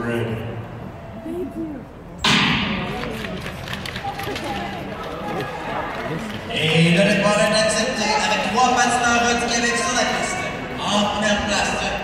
ready. Et le départ est accepté avec 3 patineurs du Québec sur la piste. En première place,